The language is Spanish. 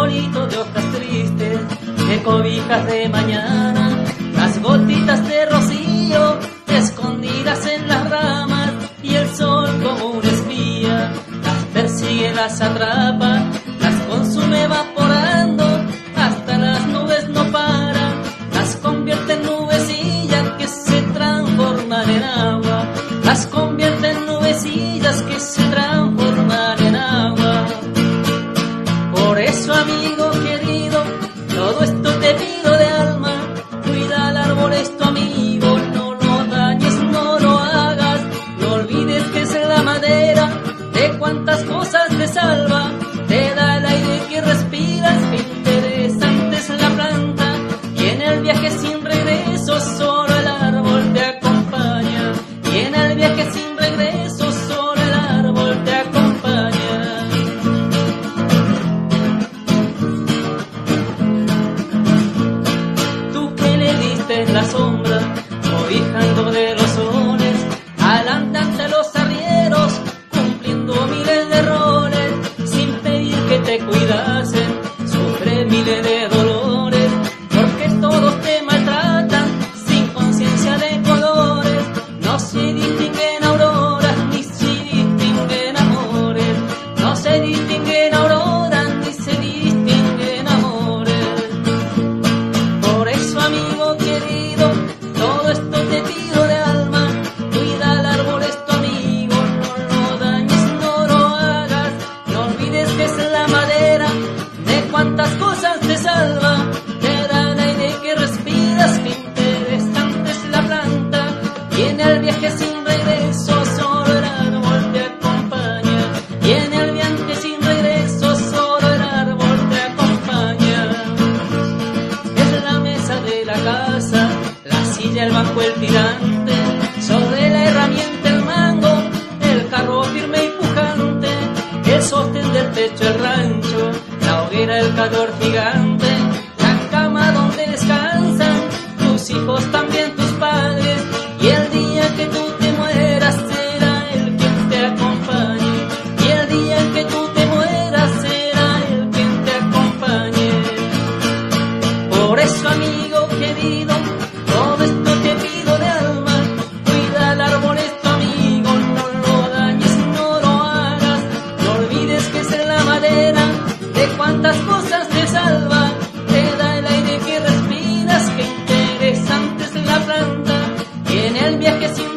arbolito de hojas tristes, de cobijas de mañana, las gotitas de rocío escondidas en las ramas, y el sol como un espía las persigue, las atrapa, las consume evaporando, hasta las nubes no paran, las convierte en nubecillas que se transforman en agua, las convierte en nubecillas que se transforman en agua. Por eso, amigo querido, todo esto te pido de alma, cuida el árbol, es tu amigo, no lo dañes, no lo hagas, no olvides que es la madera, de cuántas cosas te salva, te da el aire que respiras, qué interesante es la planta, y en el viaje sin regreso solo el árbol te acompaña, y en el viaje sin regreso solo el árbol te acompaña. Tú que le diste la sombra, cobijando de los soles, al andante los arrieros, cumpliendo miles de roles, sin pedir que te cuidasen, sufre miles de dolores, porque todos te maltratan, sin conciencia de colores, no se distinguen auroras, ni se distinguen amores, no se distinguen auroras, ni se distinguen amores. Por eso, amigo querido, todo esto te pido de alma, cuida el árbol, es tu amigo, no lo dañes, no lo hagas, no olvides que es la madera, de cuántas cosas te salva, te da el aire que respiras, qué interesante es la planta, y en el viaje sin regreso solo el árbol te acompaña, y en el viaje sin regreso solo el árbol te acompaña. Es la mesa de la casa, la silla, el banco, el tirante, sobre la herramienta el mango, el carro firme y pujante, el sostén del techo, el rancho, la hoguera, el calor gigante, la cama donde descansan tus hijos, también tus padres, y el día que tú te mueras será el quien te acompañe, y el día que tú te mueras será el quien te acompañe. Por eso, amigo querido, todo esto te pido de alma, cuida el árbol, es tu amigo, no lo dañes, no lo hagas, no olvides que es la madera, de cuántas cosas te salva, te da el aire que respiras, qué interesante es la planta, y en el viaje sin